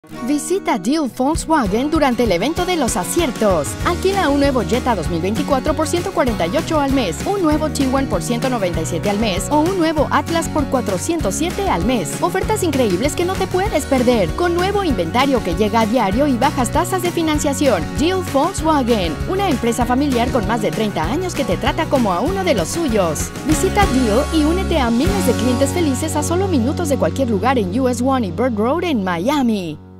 Visita Deal Volkswagen durante el evento de los aciertos. Alquila un nuevo Jetta 2024 por $148 al mes, un nuevo Tiguan por $197 al mes o un nuevo Atlas por $407 al mes. Ofertas increíbles que no te puedes perder, con nuevo inventario que llega a diario y bajas tasas de financiación. Deal Volkswagen, una empresa familiar con más de 30 años que te trata como a uno de los suyos. Visita Deal y únete a miles de clientes felices a solo minutos de cualquier lugar en US 1 y Bird Road en Miami.